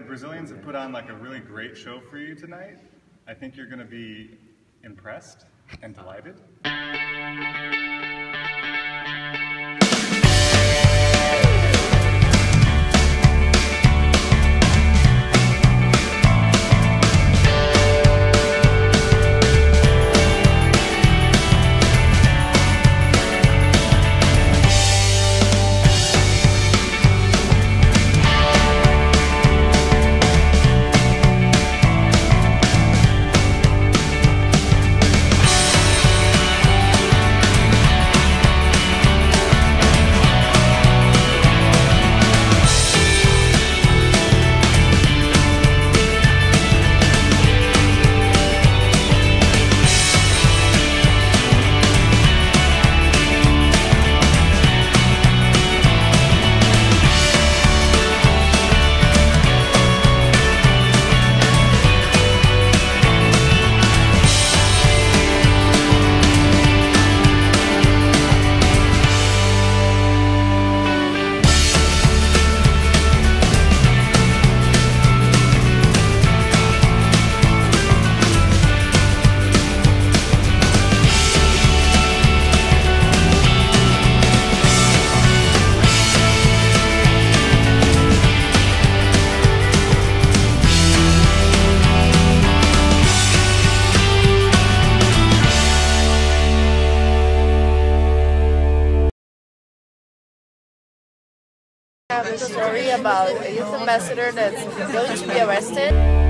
Brazilians have put on like a really great show for you tonight. I think you're going to be impressed and delighted. I have a story about a youth ambassador that's going to be arrested.